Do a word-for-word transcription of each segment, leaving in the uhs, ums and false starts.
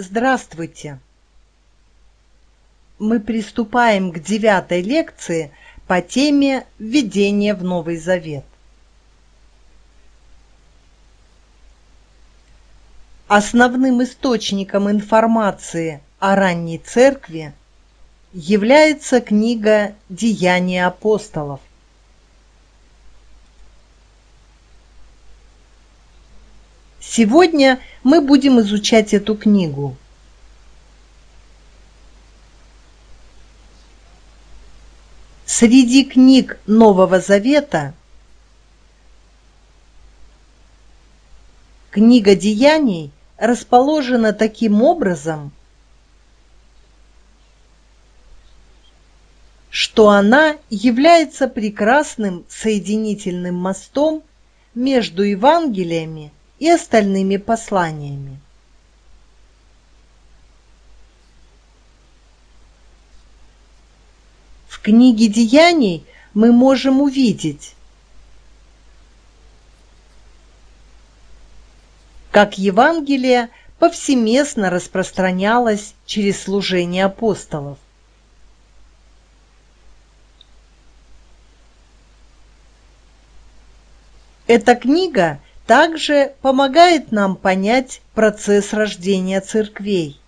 Здравствуйте! Мы приступаем к девятой лекции по теме «Введение в Новый Завет». Основным источником информации о ранней церкви является книга «Деяния апостолов». Сегодня мы будем изучать эту книгу. Среди книг Нового Завета книга Деяний расположена таким образом, что она является прекрасным соединительным мостом между Евангелиями и остальными посланиями. В книге Деяний мы можем увидеть, как Евангелие повсеместно распространялось через служение апостолов. Эта книга также помогает нам понять процесс рождения церквей,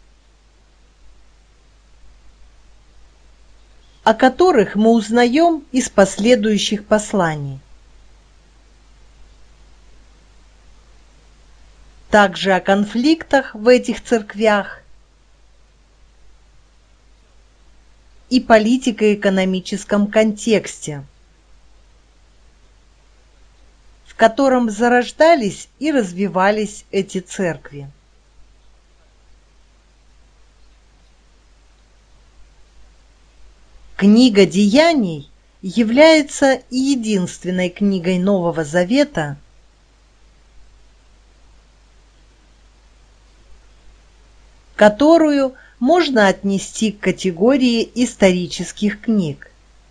о которых мы узнаем из последующих посланий. Также о конфликтах в этих церквях и политико-экономическом контексте, в котором зарождались и развивались эти церкви. Книга Деяний является единственной книгой Нового Завета, которую можно отнести к категории исторических книг.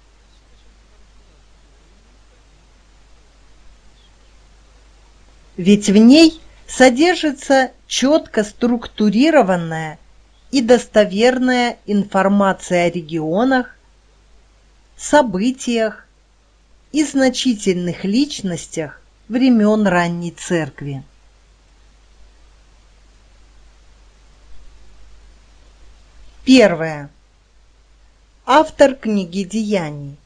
Ведь в ней содержится четко структурированная и достоверная информация о регионах, событиях и значительных личностях времен ранней церкви. Первое. Автор книги Деяний.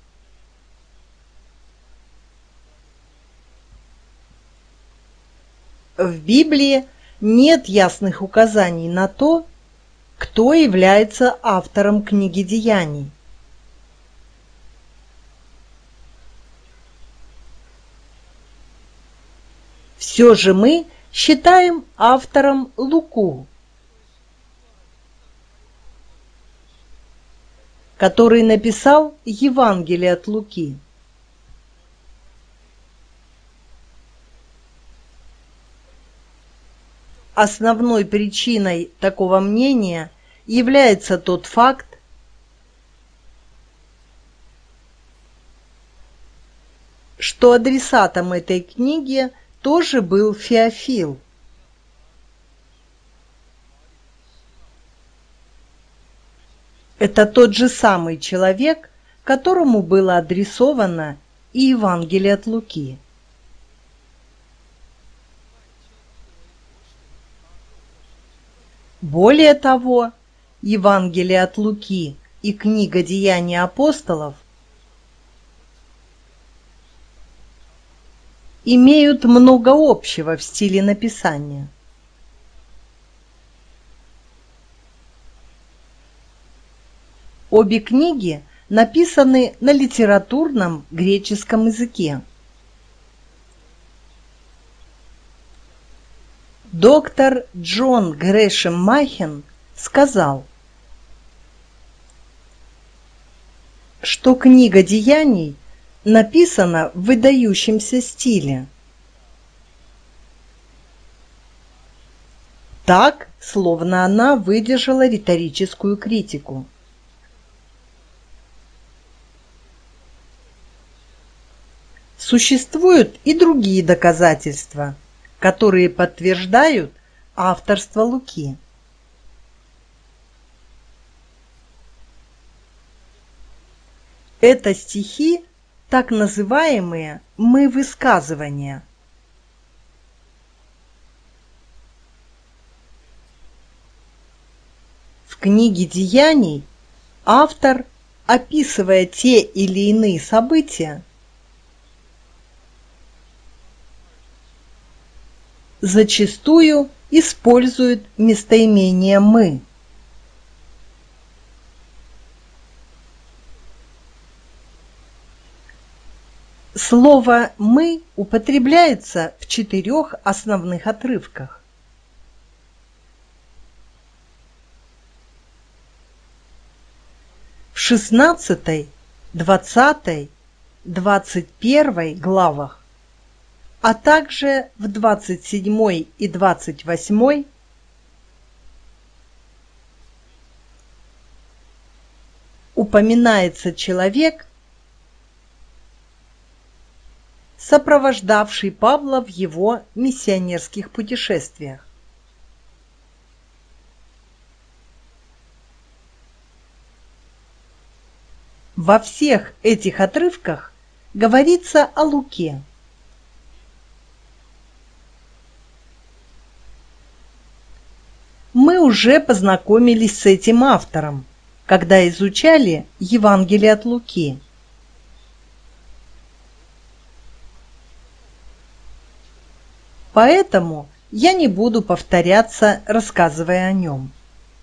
В Библии нет ясных указаний на то, кто является автором книги Деяний. Все же мы считаем автором Луку, который написал Евангелие от Луки. Основной причиной такого мнения является тот факт, что адресатом этой книги тоже был Феофил. Это тот же самый человек, которому было адресовано и Евангелие от Луки. Более того, Евангелие от Луки и книга Деяний апостолов имеют много общего в стиле написания. Обе книги написаны на литературном греческом языке. Доктор Джон Грэшем Machen сказал, что книга Деяний написана в выдающемся стиле, так, словно она выдержала риторическую критику. Существуют и другие доказательства, которые подтверждают авторство Луки. Это стихи, так называемые «мы-высказывания». В книге «Деяний» автор, описывая те или иные события, зачастую использует местоимение «мы». Слово «мы» употребляется в четырех основных отрывках. В шестнадцатой, двадцатой, двадцать первой главах, а также в двадцать седьмой и двадцать восьмой упоминается человек, сопровождавший Павла в его миссионерских путешествиях. Во всех этих отрывках говорится о Луке. Мы уже познакомились с этим автором, когда изучали Евангелие от Луки. Поэтому я не буду повторяться, рассказывая о нем.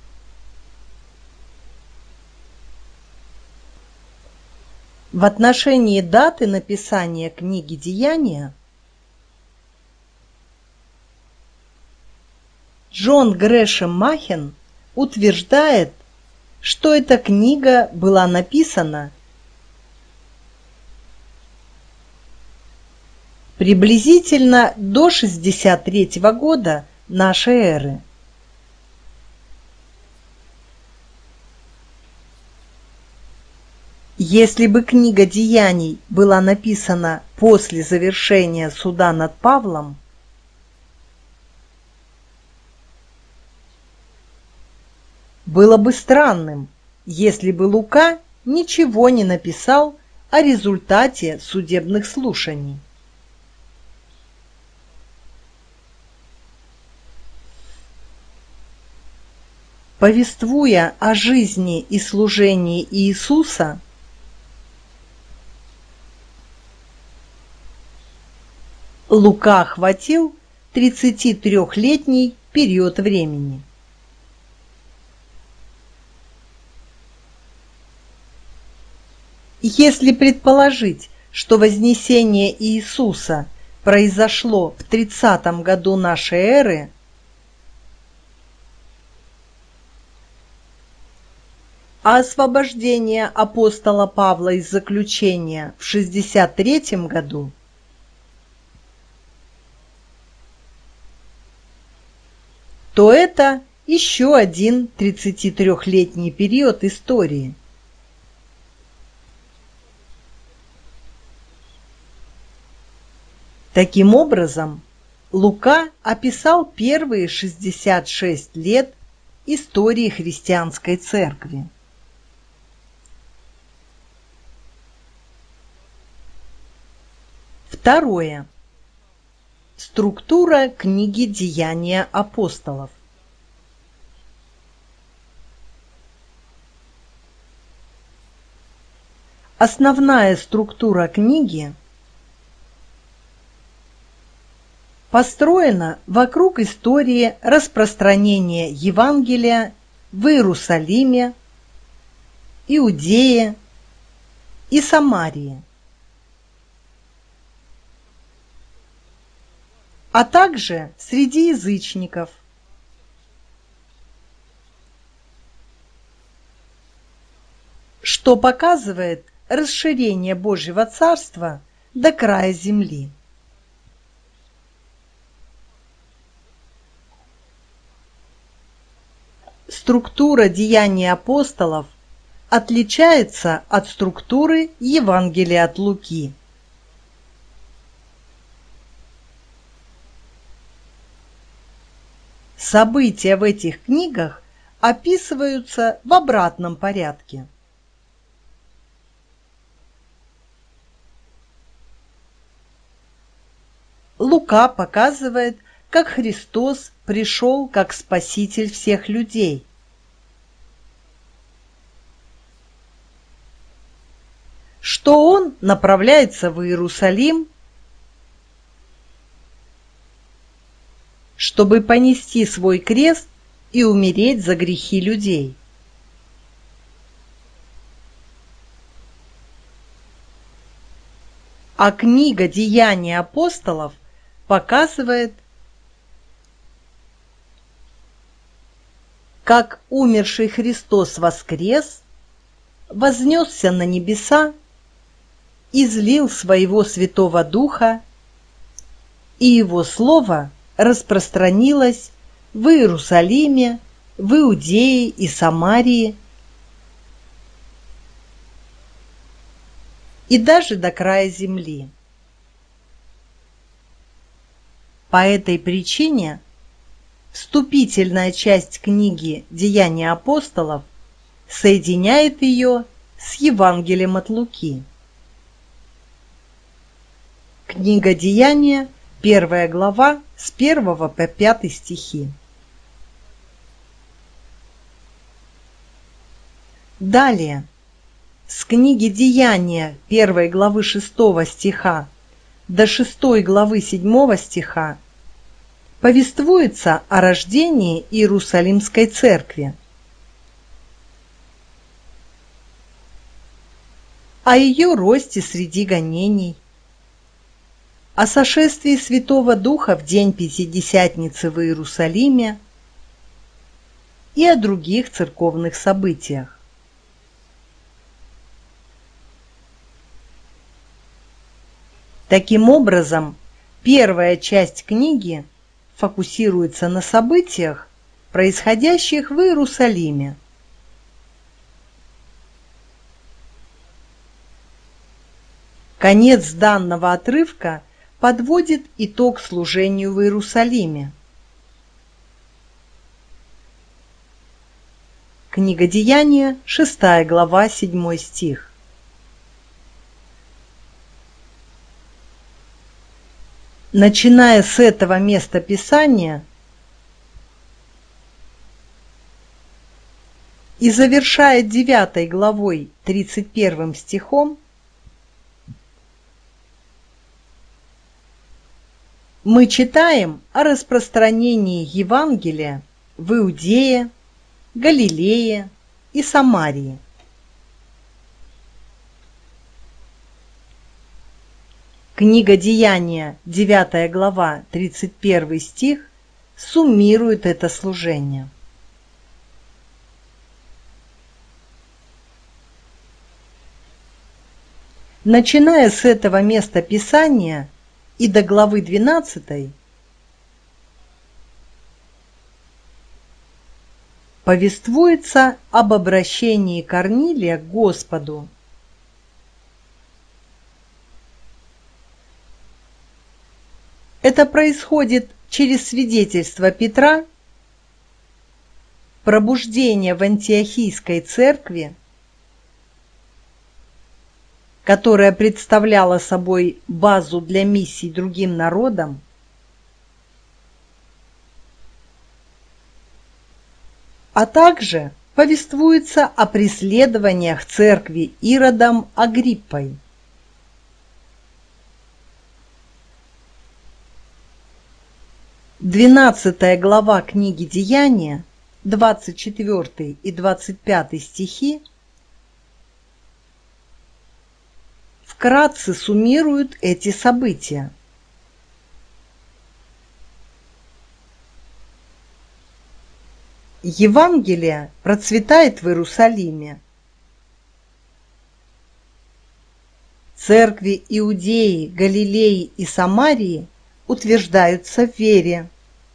В отношении даты написания книги «Деяния» Джон Грэшем Machen утверждает, что эта книга была написана приблизительно до шестьдесят третьего года нашей эры. Если бы книга «Деяний» была написана после завершения суда над Павлом, было бы странным, если бы Лука ничего не написал о результате судебных слушаний. Повествуя о жизни и служении Иисуса, Лука охватил тридцатитрёхлетний период времени. Если предположить, что вознесение Иисуса произошло в тридцатом году нашей эры, а освобождение апостола Павла из заключения в шестьдесят третьем году, то это еще один тридцатитрёхлетний период истории. Таким образом, Лука описал первые шестьдесят шесть лет истории христианской церкви. Второе. Структура книги «Деяния апостолов». Основная структура книги построена вокруг истории распространения Евангелия в Иерусалиме, Иудее и Самарии, а также среди язычников, что показывает расширение Божьего Царства до края земли. Структура деяний апостолов отличается от структуры Евангелия от Луки. События в этих книгах описываются в обратном порядке. Лука показывает, как Христос пришел как Спаситель всех людей. Что Он направляется в Иерусалим, чтобы понести свой крест и умереть за грехи людей. А книга «Деяния апостолов» показывает, как умерший Христос воскрес, вознесся на небеса, излил своего Святого Духа, и Его Слово распространилось в Иерусалиме, в Иудее и Самарии, и даже до края земли. По этой причине вступительная часть книги «Деяния апостолов» соединяет ее с Евангелием от Луки. Книга «Деяния», первая глава, с первого по пятый стихи. Далее, с книги «Деяния» первой главы шестого стиха до шестой главы седьмого стиха повествуется о рождении Иерусалимской церкви, о ее росте среди гонений, о сошествии Святого Духа в день Пятидесятницы в Иерусалиме и о других церковных событиях. Таким образом, первая часть книги фокусируется на событиях, происходящих в Иерусалиме. Конец данного отрывка подводит итог служению в Иерусалиме. Книга «Деяния», шестая глава, седьмой стих. Начиная с этого места Писания и завершая девятой главой тридцать первым стихом, мы читаем о распространении Евангелия в Иудее, Галилее и Самарии. Книга «Деяния», девятая глава, тридцать первый стих, суммирует это служение. Начиная с этого места Писания и до главы двенадцатой повествуется об обращении Корнилия к Господу. Это происходит через свидетельство Петра, пробуждение в Антиохийской церкви, которая представляла собой базу для миссий другим народам, а также повествуется о преследованиях церкви Иродом Агриппой. Двенадцатая глава книги «Деяния», двадцать четвёртый и двадцать пятый стихи, вкратце суммируют эти события. Евангелие процветает в Иерусалиме. Церкви Иудеи, Галилеи и Самарии утверждаются в вере.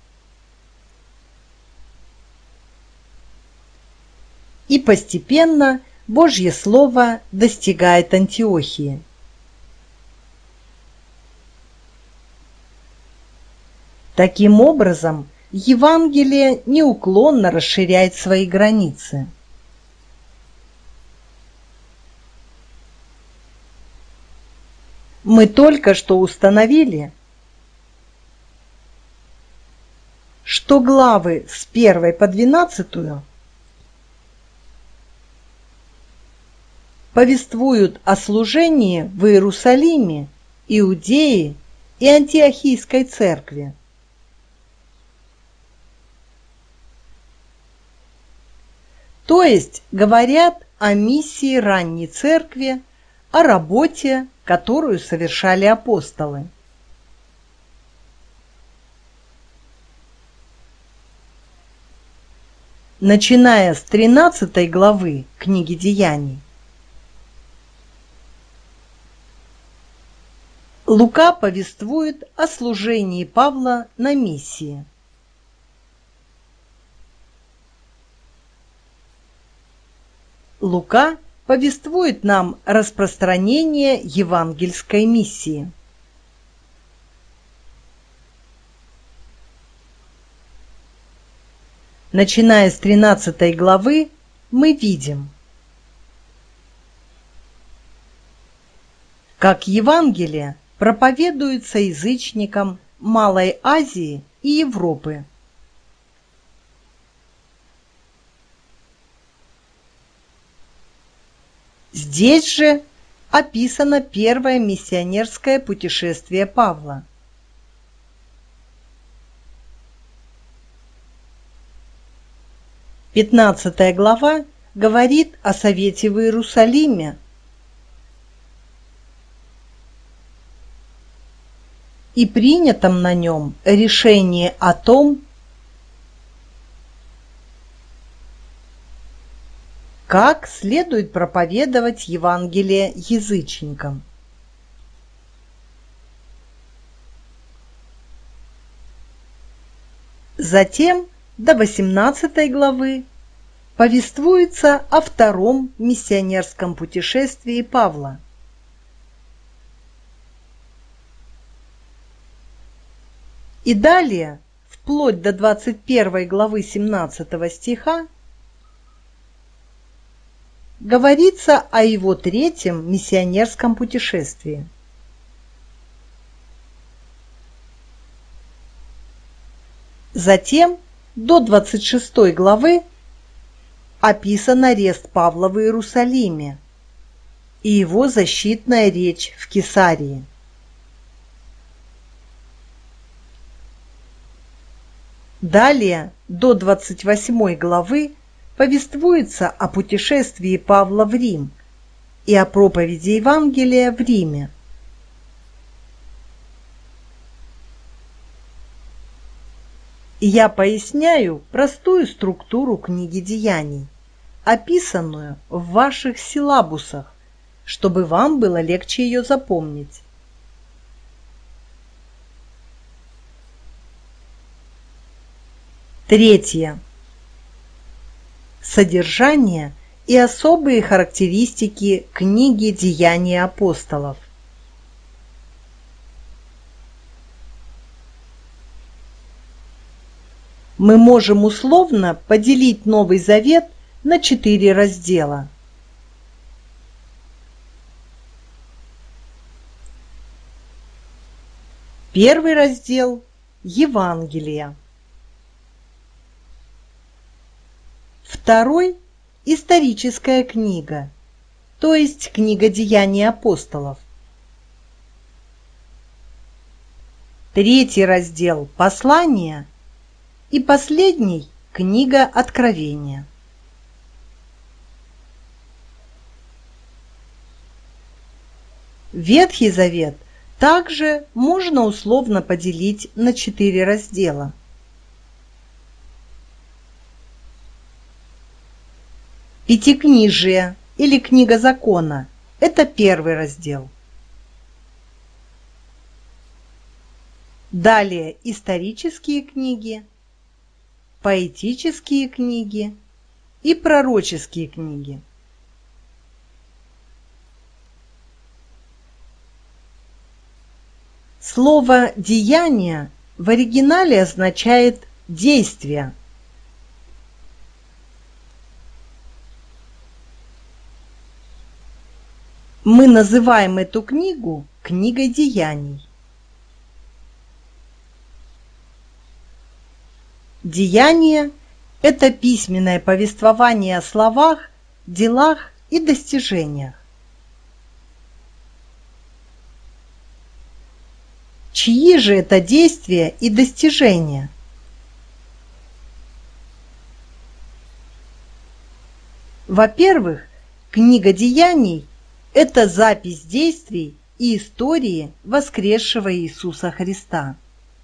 И постепенно Божье Слово достигает Антиохии. Таким образом, Евангелие неуклонно расширяет свои границы. Мы только что установили, что главы с первой по двенадцатую повествуют о служении в Иерусалиме, Иудее и Антиохийской церкви. То есть говорят о миссии ранней церкви, о работе, которую совершали апостолы. Начиная с тринадцатой главы книги Деяний, Лука повествует о служении Павла на миссии. Лука повествует нам распространение евангельской миссии. Начиная с тринадцатой главы, мы видим, как Евангелие проповедуется язычникам Малой Азии и Европы. Здесь же описано первое миссионерское путешествие Павла. Пятнадцатая глава говорит о совете в Иерусалиме и принятом на нем решении о том, как следует проповедовать Евангелие язычникам. Затем до восемнадцатой главы повествуется о втором миссионерском путешествии Павла. И далее, вплоть до двадцать первой главы семнадцатого стиха, говорится о его третьем миссионерском путешествии. Затем до двадцать шестой главы описан арест Павла в Иерусалиме и его защитная речь в Кесарии. Далее до двадцать восьмой главы повествуется о путешествии Павла в Рим и о проповеди Евангелия в Риме. И я поясняю простую структуру книги Деяний, описанную в ваших силлабусах, чтобы вам было легче ее запомнить. Третье. Содержание и особые характеристики книги «Деяния апостолов». Мы можем условно поделить Новый Завет на четыре раздела. Первый раздел – Евангелие. Второй – историческая книга, то есть книга «Деяний апостолов». Третий раздел – послания. И последний – книга Откровения. Ветхий Завет также можно условно поделить на четыре раздела. Пятикнижие или книга закона – это первый раздел. Далее исторические книги, поэтические книги и пророческие книги. Слово «деяние» в оригинале означает «действие». Мы называем эту книгу книгой Деяний. Деяние – это письменное повествование о словах, делах и достижениях. Чьи же это действия и достижения? Во-первых, книга Деяний – это запись действий и истории воскресшего Иисуса Христа.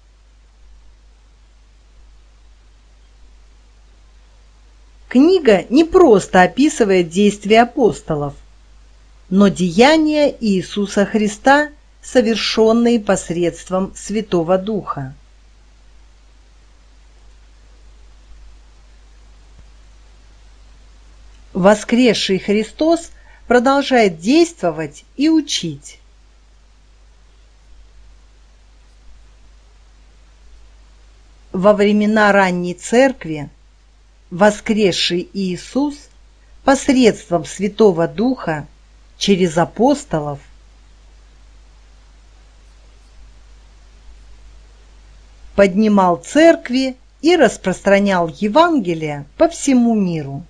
Книга не просто описывает действия апостолов, но деяния Иисуса Христа, совершенные посредством Святого Духа. Воскресший Христос продолжает действовать и учить. Во времена ранней Церкви воскресший Иисус посредством Святого Духа через апостолов поднимал церкви и распространял Евангелие по всему миру.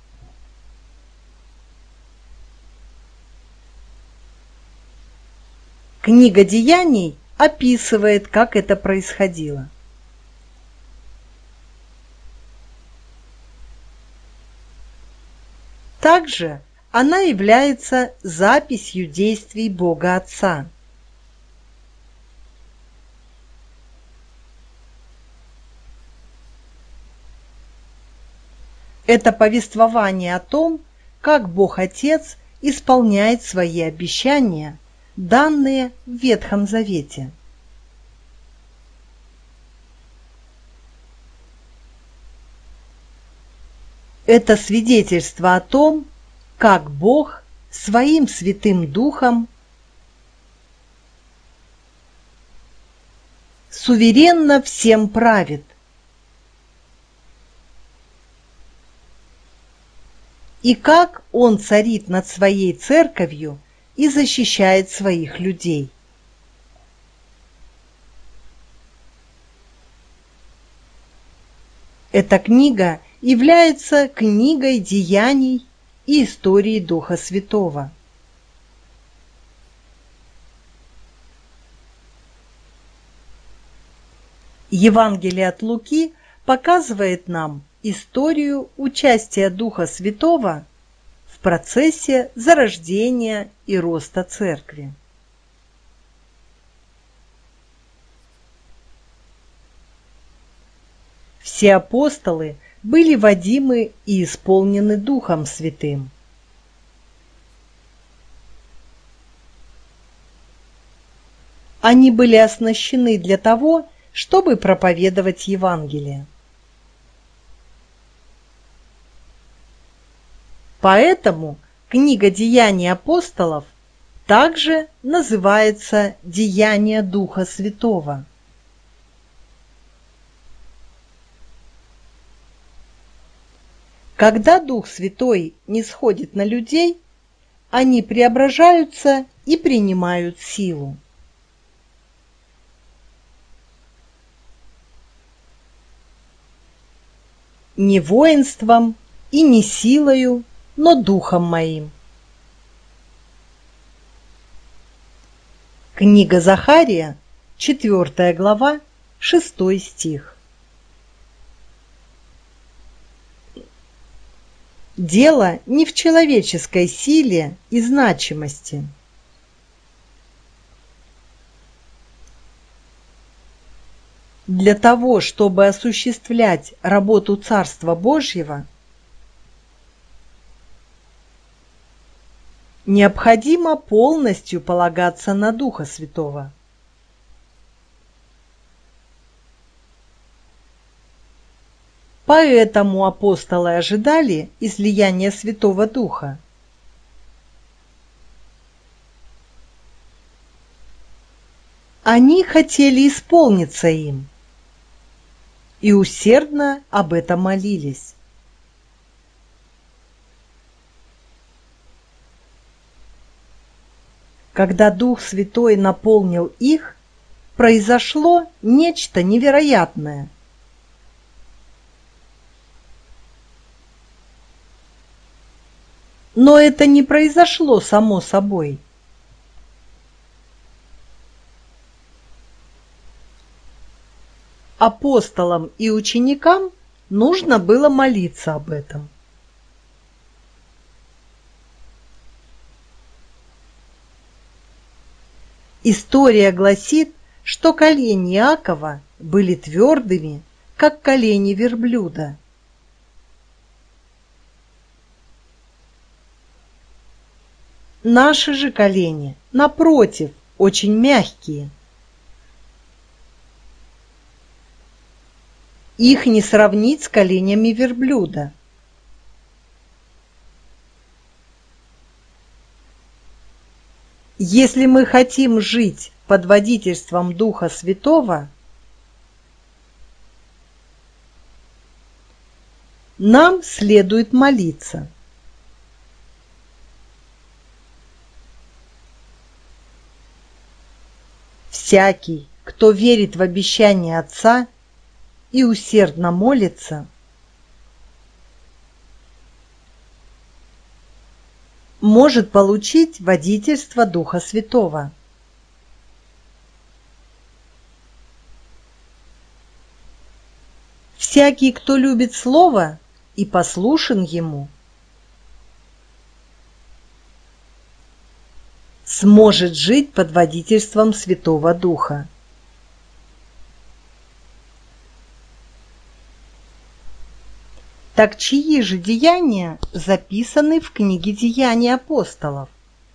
Книга Деяний описывает, как это происходило. Также она является записью действий Бога Отца. Это повествование о том, как Бог Отец исполняет свои обещания, данные в Ветхом Завете. Это свидетельство о том, как Бог своим Святым Духом суверенно всем правит и как Он царит над Своей Церковью и защищает своих людей. Эта книга является книгой деяний и истории Духа Святого. Евангелие от Луки показывает нам историю участия Духа Святого в процессе зарождения и роста Церкви. Все апостолы были водимы и исполнены Духом Святым. Они были оснащены для того, чтобы проповедовать Евангелие. Поэтому книга Деяний апостолов также называется «Деяния Духа Святого». Когда Дух Святой нисходит на людей, они преображаются и принимают силу. Не воинством и не силою, но Духом моим. Книга Захария, четвёртая глава, шестой стих. Дело не в человеческой силе и значимости. Для того, чтобы осуществлять работу Царства Божьего, необходимо полностью полагаться на Духа Святого. Поэтому апостолы ожидали излияния Святого Духа. Они хотели исполниться им и усердно об этом молились. Когда Дух Святой наполнил их, произошло нечто невероятное. Но это не произошло само собой. Апостолам и ученикам нужно было молиться об этом. История гласит, что колени Иакова были твердыми, как колени верблюда. Наши же колени, напротив, очень мягкие. Их не сравнить с коленями верблюда. Если мы хотим жить под водительством Духа Святого, нам следует молиться. Всякий, кто верит в обещание Отца и усердно молится, может получить водительство Духа Святого. Всякий, кто любит Слово и послушен Ему, сможет жить под водительством Святого Духа. Так чьи же деяния записаны в книге «Деяний апостолов»?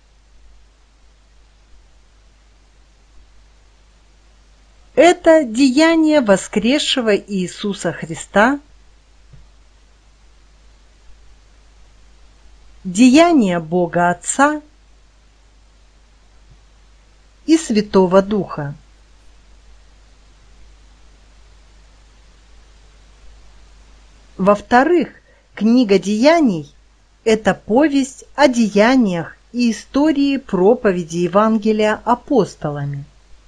Это деяния воскресшего Иисуса Христа, деяния Бога Отца и Святого Духа. Во-вторых, книга Деяний – это повесть о деяниях и истории проповеди Евангелия апостолами.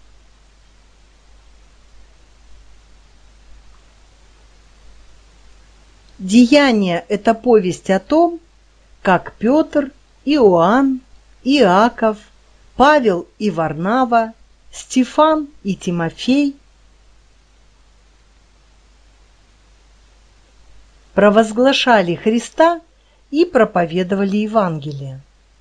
Деяния – это повесть о том, как Петр, Иоанн, Иаков, Павел и Варнава, Стефан и Тимофей провозглашали Христа и проповедовали Евангелие.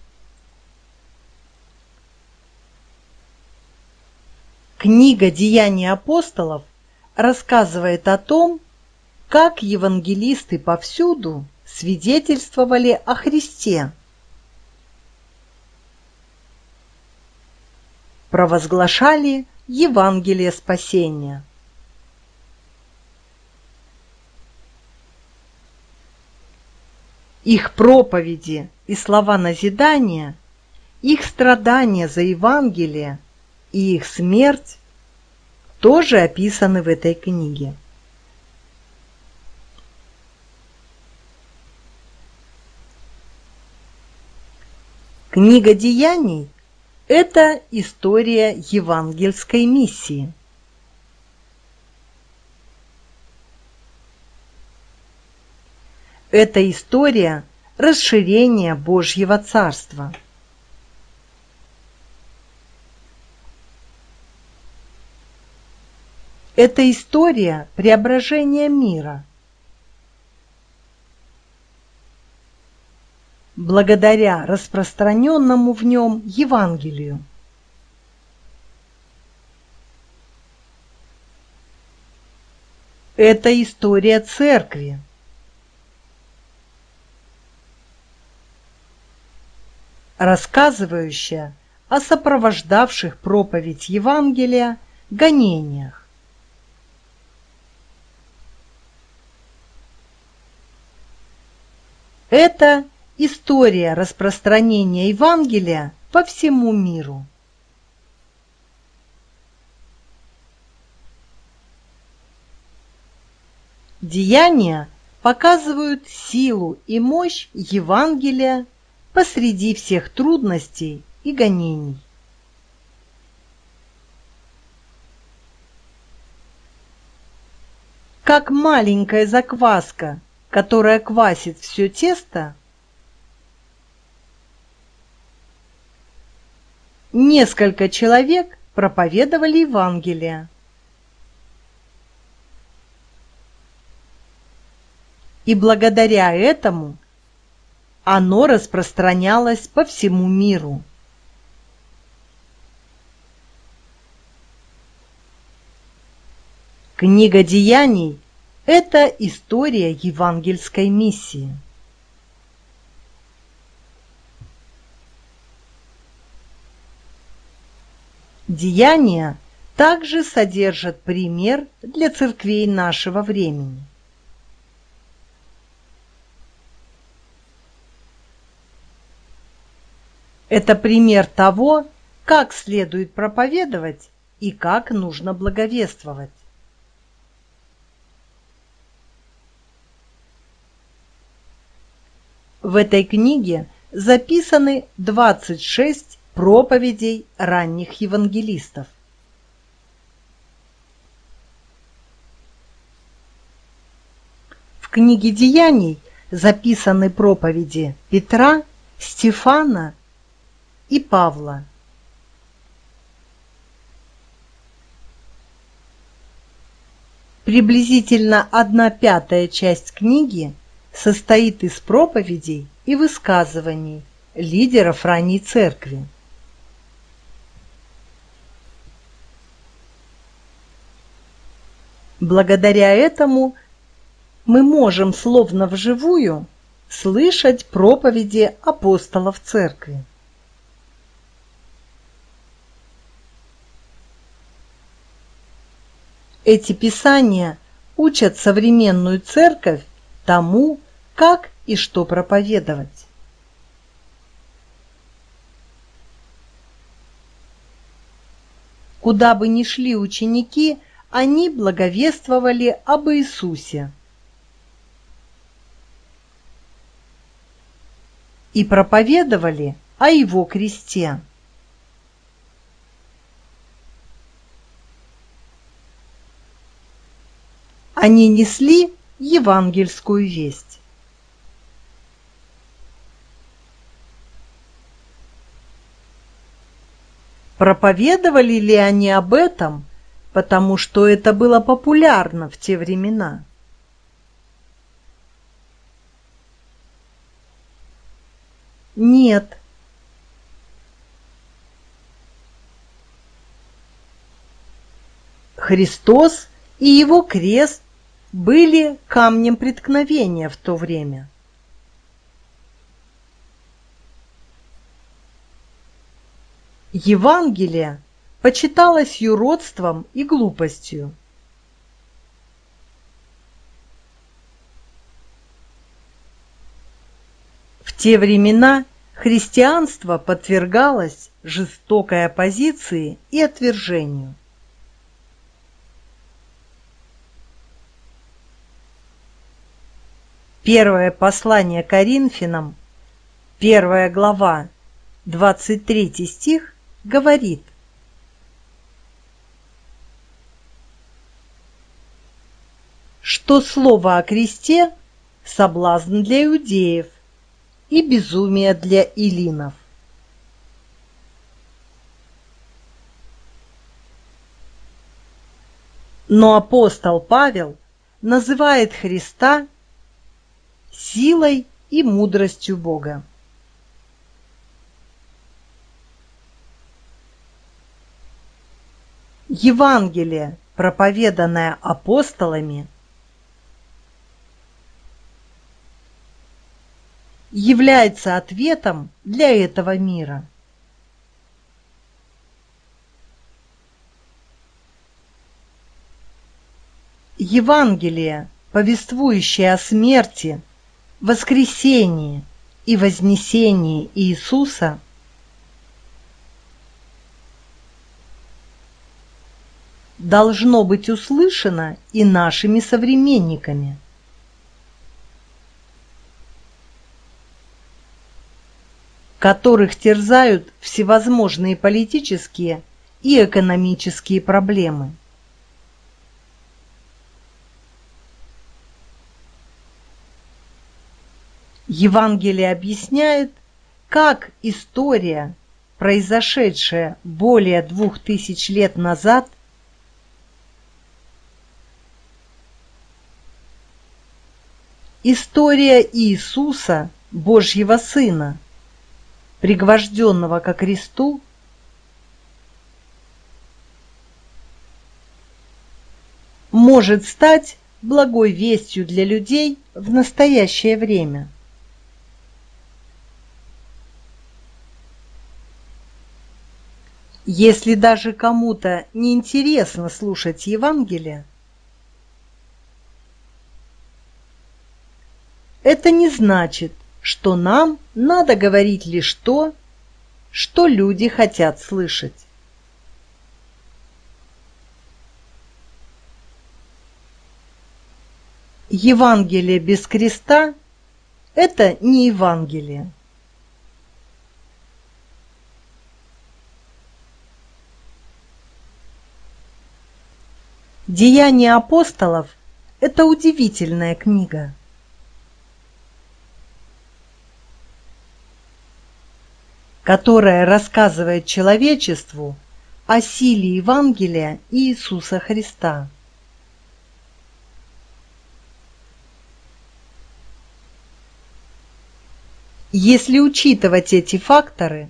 Книга «Деяний апостолов» рассказывает о том, как евангелисты повсюду свидетельствовали о Христе, провозглашали Евангелие спасения. Их проповеди и слова назидания, их страдания за Евангелие и их смерть тоже описаны в этой книге. Книга Деяний – это история евангельской миссии. Это история расширения Божьего Царства. Это история преображения мира. Благодаря распространенному в нем Евангелию. Это история Церкви. Рассказывающая о сопровождавших проповедь Евангелия гонениях. Это история распространения Евангелия по всему миру. Деяния показывают силу и мощь Евангелия посреди всех трудностей и гонений. Как маленькая закваска, которая квасит все тесто, несколько человек проповедовали Евангелие. И благодаря этому оно распространялось по всему миру. Книга Деяний – это история евангельской миссии. Деяния также содержат пример для церквей нашего времени. Это пример того, как следует проповедовать и как нужно благовествовать. В этой книге записаны двадцать шесть проповедей ранних евангелистов. В книге Деяний записаны проповеди Петра, Стефана и Павла. Приблизительно одна пятая часть книги состоит из проповедей и высказываний лидеров ранней церкви. Благодаря этому мы можем словно вживую слышать проповеди апостолов церкви. Эти писания учат современную церковь тому, как и что проповедовать. Куда бы ни шли ученики, они благовествовали об Иисусе и проповедовали о Его кресте. Они несли евангельскую весть. Проповедовали ли они об этом, потому что это было популярно в те времена? Нет. Христос и Его крест были камнем преткновения в то время. Евангелие почиталось юродством и глупостью. В те времена христианство подвергалось жестокой оппозиции и отвержению. Первое послание Коринфянам, первая глава, двадцать третий стих, говорит: что слово о кресте – соблазн для иудеев и безумие для эллинов. Но апостол Павел называет Христа силой и мудростью Бога. Евангелие, проповеданное апостолами, является ответом для этого мира. Евангелие, повествующее о смерти, воскресении и вознесении Иисуса, должно быть услышано и нашими современниками. Которых терзают всевозможные политические и экономические проблемы. Евангелие объясняет, как история произошедшее более двух тысяч лет назад, история Иисуса, Божьего Сына, пригвожденного ко кресту, может стать благой вестью для людей в настоящее время. Если даже кому-то не интересно слушать Евангелие, это не значит, что нам надо говорить лишь то, что люди хотят слышать. Евангелие без креста – это не Евангелие. Деяния апостолов – это удивительная книга. Которая рассказывает человечеству о силе Евангелия Иисуса Христа. Если учитывать эти факторы,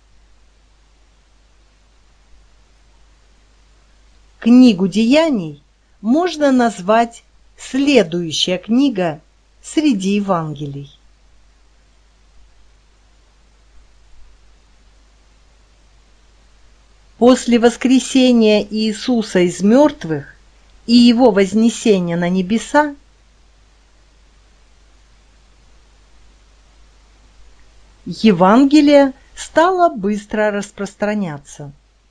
книгу Деяний можно назвать следующая книга среди Евангелий. После воскресения Иисуса из мертвых и Его вознесения на небеса Евангелие стало быстро распространяться.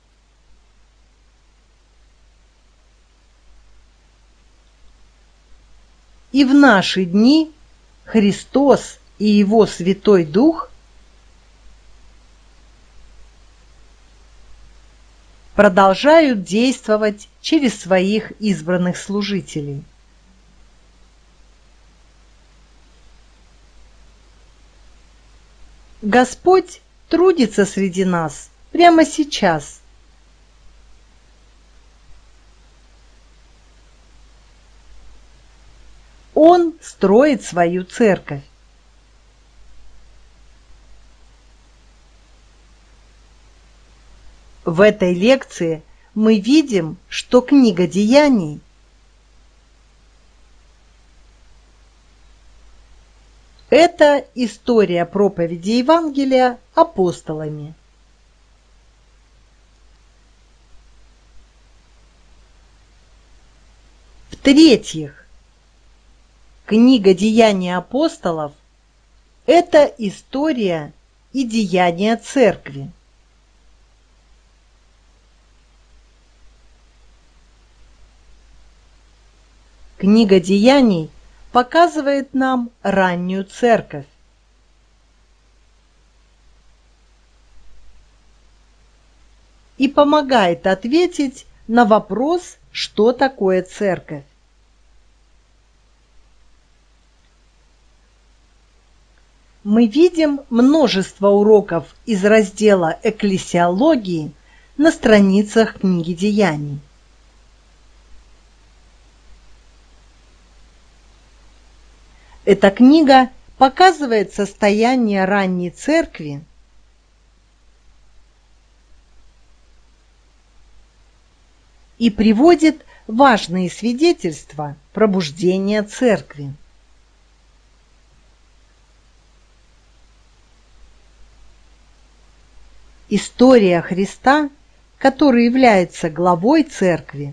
И в наши дни Христос и Его Святой Дух продолжают действовать через своих избранных служителей. Господь трудится среди нас прямо сейчас. Он строит свою церковь. В этой лекции мы видим, что книга Деяний – это история проповеди Евангелия апостолами. В-третьих, книга Деяний апостолов – это история и деяния церкви. Книга Деяний показывает нам раннюю церковь. И помогает ответить на вопрос, что такое церковь. Мы видим множество уроков из раздела «Экклесиологии» на страницах книги Деяний. Эта книга показывает состояние ранней церкви и приводит важные свидетельства пробуждения церкви. История Христа, который является главой церкви,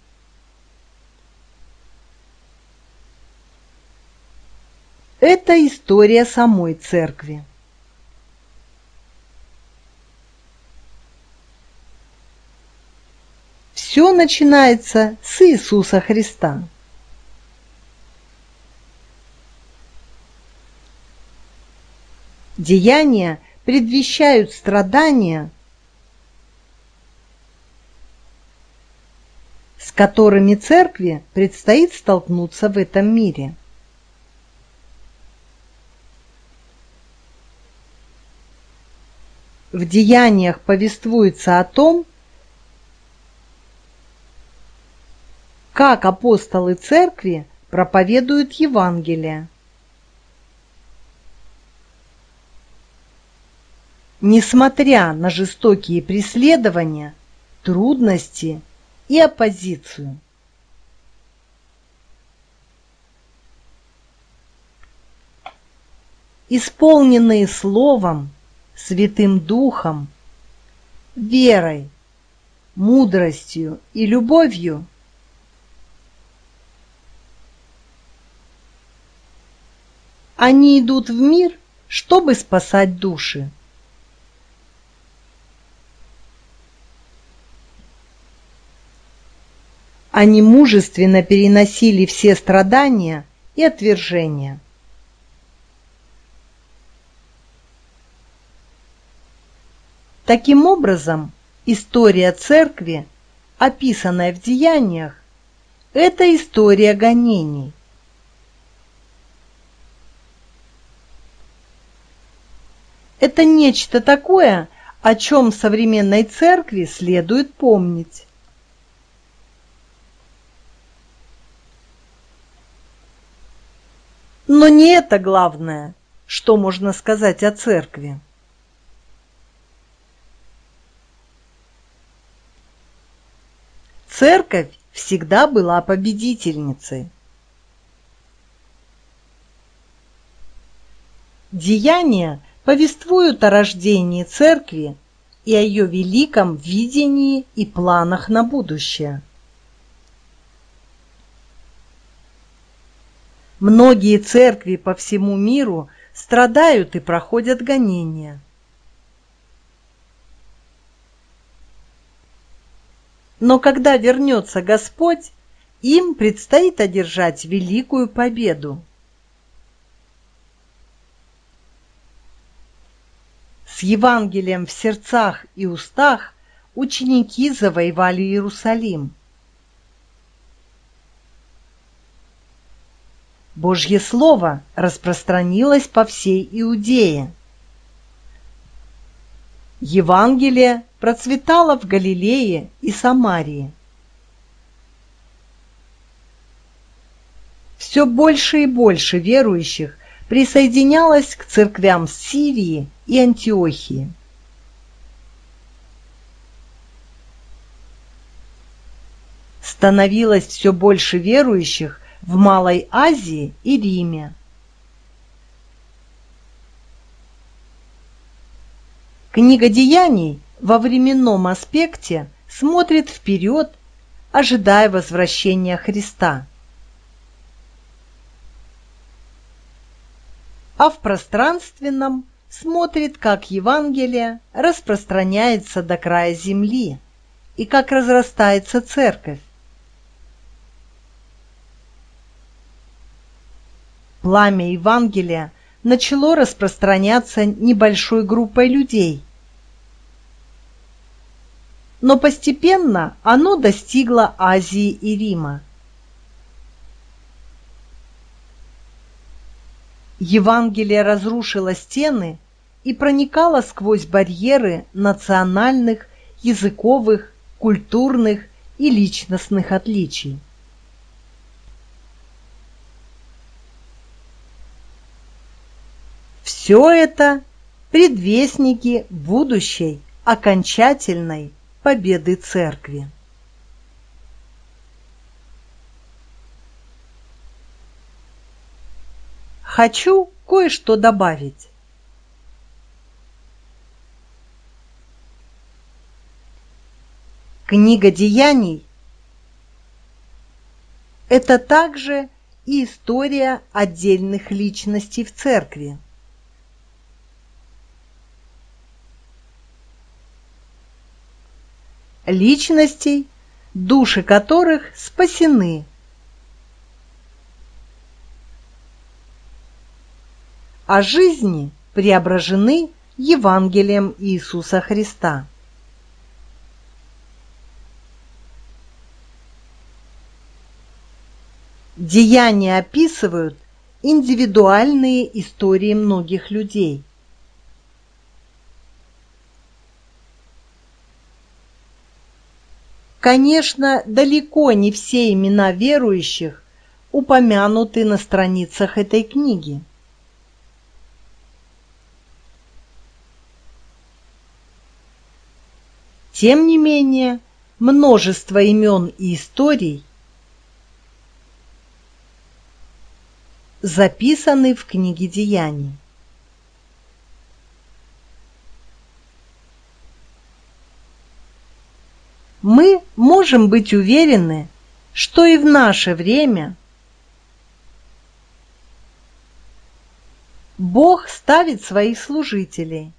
это история самой церкви. Все начинается с Иисуса Христа. Деяния предвещают страдания, с которыми церкви предстоит столкнуться в этом мире. В Деяниях повествуется о том, как апостолы церкви проповедуют Евангелие. Несмотря на жестокие преследования, трудности и оппозицию. Исполненные Словом, Святым Духом, верой, мудростью и любовью, они идут в мир, чтобы спасать души. Они мужественно переносили все страдания и отвержения. Таким образом, история церкви, описанная в Деяниях, это история гонений. Это нечто такое, о чем современной церкви следует помнить. Но не это главное, что можно сказать о церкви. Церковь всегда была победительницей. Деяния повествуют о рождении церкви и о ее великом видении и планах на будущее. Многие церкви по всему миру страдают и проходят гонения. Но когда вернется Господь, им предстоит одержать великую победу. С Евангелием в сердцах и устах ученики завоевали Иерусалим. Божье Слово распространилось по всей Иудее. Евангелие процветало в Галилее и Самарии. Все больше и больше верующих присоединялось к церквям Сирии и Антиохии. Становилось все больше верующих в Малой Азии и Риме. Книга Деяний во временном аспекте смотрит вперед, ожидая возвращения Христа. А в пространственном смотрит, как Евангелие распространяется до края земли и как разрастается церковь. Пламя Евангелия начало распространяться небольшой группой людей, но постепенно оно достигло Азии и Рима. Евангелие разрушило стены и проникало сквозь барьеры национальных, языковых, культурных и личностных отличий. Все это предвестники будущей окончательной победы Церкви. Хочу кое-что добавить. Книга Деяний – это также и история отдельных личностей в Церкви. Личностей, души которых спасены, а жизни преображены Евангелием Иисуса Христа. Деяния описывают индивидуальные истории многих людей. Конечно, далеко не все имена верующих упомянуты на страницах этой книги. Тем не менее, множество имен и историй записаны в книге Деяний. Мы можем быть уверены, что и в наше время Бог ставит своих служителей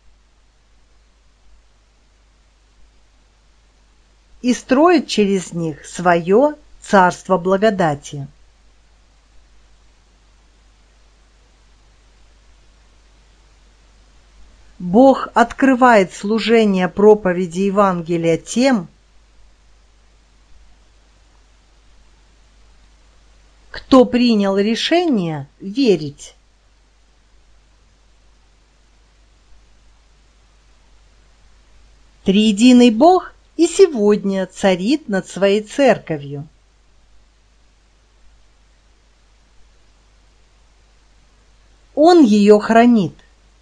и строит через них свое царство благодати. Бог открывает служение проповеди Евангелия тем, кто принял решение верить. Триединый Бог и сегодня царит над своей церковью. Он ее хранит.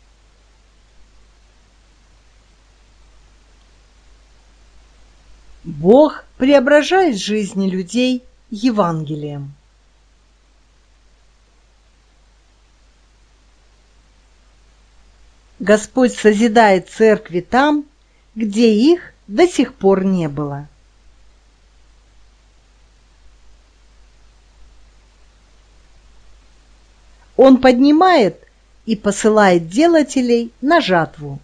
Бог преображает жизни людей Евангелием. Господь созидает церкви там, где их до сих пор не было. Он поднимает и посылает делателей на жатву.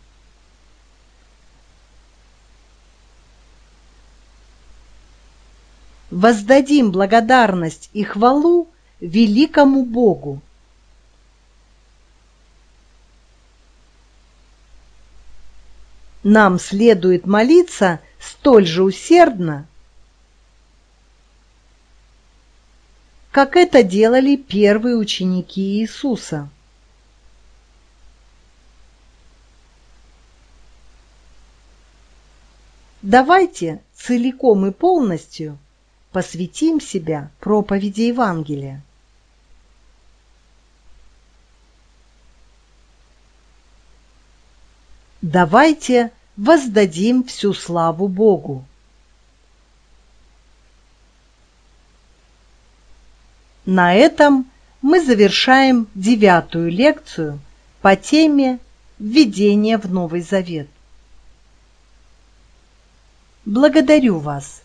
Воздадим благодарность и хвалу великому Богу. Нам следует молиться столь же усердно, как это делали первые ученики Иисуса. Давайте целиком и полностью посвятим себя проповеди Евангелия. Давайте воздадим всю славу Богу. На этом мы завершаем девятую лекцию по теме «Введение в Новый Завет». Благодарю вас.